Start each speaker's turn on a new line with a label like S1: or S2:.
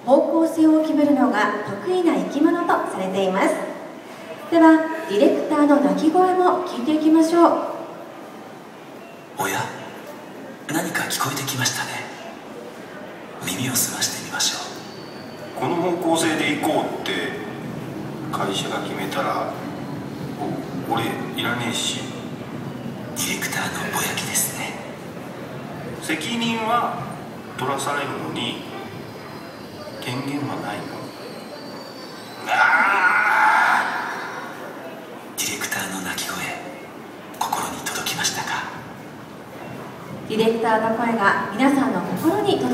S1: 方向性を決めるのが得意な生き物とされています。ではディレクターの鳴き声も聞いていきましょう。
S2: おや、何か聞こえてきましたね。耳を澄ましてみましょ
S3: う。この方向性で行こうって会社が決めたら俺いらねえし。
S2: ディレクターのぼやきですね。
S3: 責任は取らされるのに権限はないの。
S2: ディレクターの鳴き声、心に届きましたか？
S1: ディレクターの声が皆さんの心に届きました。